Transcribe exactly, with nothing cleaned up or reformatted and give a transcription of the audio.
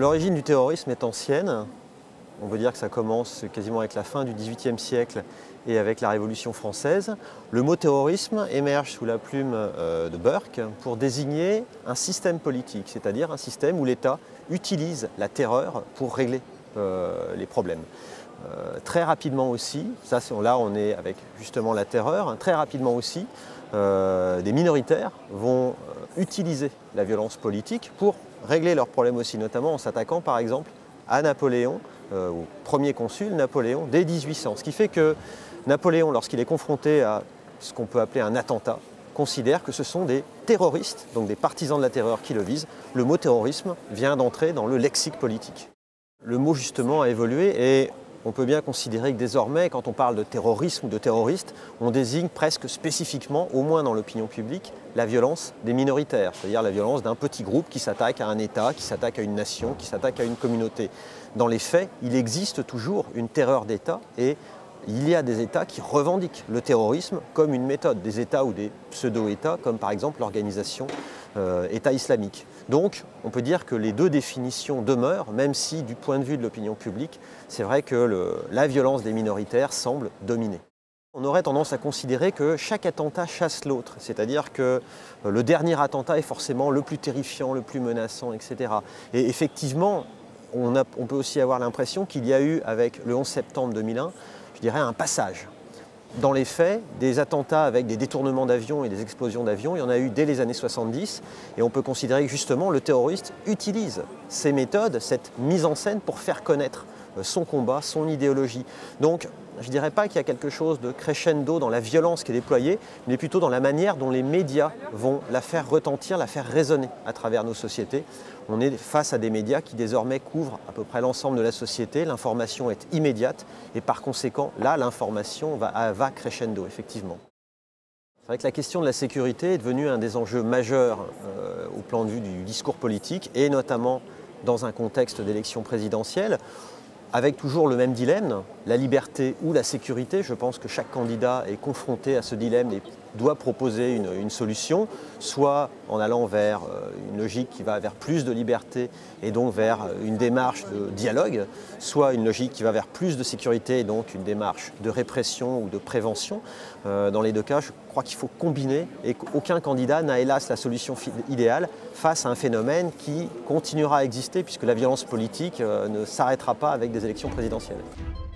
L'origine du terrorisme est ancienne. On peut dire que ça commence quasiment avec la fin du dix-huitième siècle et avec la Révolution française. Le mot terrorisme émerge sous la plume de Burke pour désigner un système politique, c'est-à-dire un système où l'État utilise la terreur pour régler euh, les problèmes. Euh, très rapidement aussi, ça, là on est avec justement la terreur, hein, très rapidement aussi, euh, des minoritaires vont euh, utiliser la violence politique pour régler leurs problèmes aussi, notamment en s'attaquant par exemple à Napoléon, euh, au premier consul Napoléon, dès mille huit cents. Ce qui fait que Napoléon, lorsqu'il est confronté à ce qu'on peut appeler un attentat, considère que ce sont des terroristes, donc des partisans de la terreur qui le visent. Le mot terrorisme vient d'entrer dans le lexique politique. Le mot justement a évolué et on peut bien considérer que désormais, quand on parle de terrorisme ou de terroriste, on désigne presque spécifiquement, au moins dans l'opinion publique, la violence des minoritaires, c'est-à-dire la violence d'un petit groupe qui s'attaque à un État, qui s'attaque à une nation, qui s'attaque à une communauté. Dans les faits, il existe toujours une terreur d'État et il y a des États qui revendiquent le terrorisme comme une méthode, des États ou des pseudo-États, comme par exemple l'organisation euh, État islamique. Donc, on peut dire que les deux définitions demeurent, même si, du point de vue de l'opinion publique, c'est vrai que le, la violence des minoritaires semble dominer. On aurait tendance à considérer que chaque attentat chasse l'autre, c'est-à-dire que le dernier attentat est forcément le plus terrifiant, le plus menaçant, et cetera. Et effectivement, on, a, on peut aussi avoir l'impression qu'il y a eu, avec le onze septembre deux mille un, je dirais un passage. Dans les faits, des attentats avec des détournements d'avions et des explosions d'avions, il y en a eu dès les années soixante-dix et on peut considérer que justement le terroriste utilise ces méthodes, cette mise en scène pour faire connaître son combat, son idéologie. Donc je ne dirais pas qu'il y a quelque chose de crescendo dans la violence qui est déployée, mais plutôt dans la manière dont les médias vont la faire retentir, la faire résonner à travers nos sociétés. On est face à des médias qui désormais couvrent à peu près l'ensemble de la société, l'information est immédiate et par conséquent, là, l'information va, va crescendo, effectivement. C'est vrai que la question de la sécurité est devenue un des enjeux majeurs euh, au plan de vue du discours politique et notamment dans un contexte d'élection présidentielle, avec toujours le même dilemme, la liberté ou la sécurité. Je pense que chaque candidat est confronté à ce dilemme et doit proposer une, une solution, soit en allant vers une logique qui va vers plus de liberté et donc vers une démarche de dialogue, soit une logique qui va vers plus de sécurité et donc une démarche de répression ou de prévention. Euh, dans les deux cas, je crois qu'il faut combiner et qu'aucun candidat n'a hélas la solution idéale face à un phénomène qui continuera à exister puisque la violence politique euh, ne s'arrêtera pas avec des élections présidentielles.